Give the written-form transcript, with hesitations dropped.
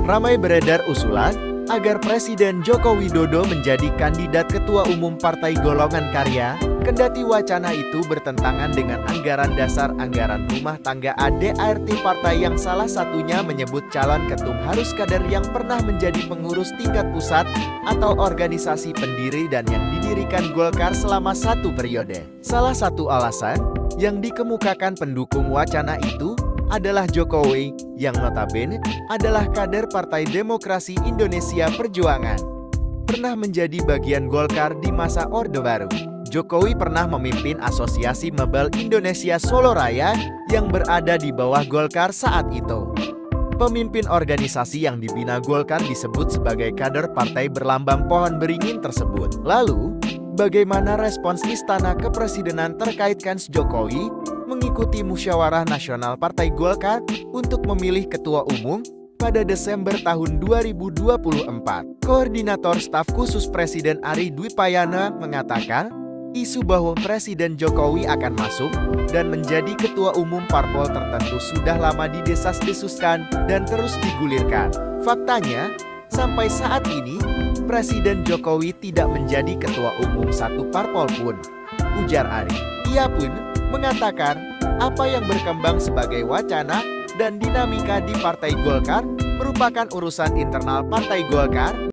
Ramai beredar usulan agar Presiden Joko Widodo menjadi kandidat Ketua Umum Partai Golongan Karya, kendati wacana itu bertentangan dengan anggaran dasar anggaran rumah tangga ADART partai yang salah satunya menyebut calon ketum harus kader yang pernah menjadi pengurus tingkat pusat atau organisasi pendiri dan yang didirikan Golkar selama 1 periode. Salah satu alasan yang dikemukakan pendukung wacana itu adalah Jokowi, yang notabene adalah kader Partai Demokrasi Indonesia Perjuangan. Pernah menjadi bagian Golkar di masa Orde Baru. Jokowi pernah memimpin Asosiasi Mebel Indonesia Solo Raya yang berada di bawah Golkar saat itu. Pemimpin organisasi yang dibina Golkar disebut sebagai kader partai berlambang pohon beringin tersebut. Lalu, bagaimana respons Istana Kepresidenan terkait kans Jokowi mengikuti musyawarah nasional Partai Golkar untuk memilih ketua umum pada Desember tahun 2024. Koordinator Staf Khusus Presiden Ari Dwipayana mengatakan, isu bahwa Presiden Jokowi akan masuk dan menjadi ketua umum parpol tertentu sudah lama didesas-desuskan dan terus digulirkan. Faktanya, sampai saat ini, Presiden Jokowi tidak menjadi ketua umum satu parpol pun, ujar Ari. Ia pun mengatakan apa yang berkembang sebagai wacana dan dinamika di Partai Golkar merupakan urusan internal Partai Golkar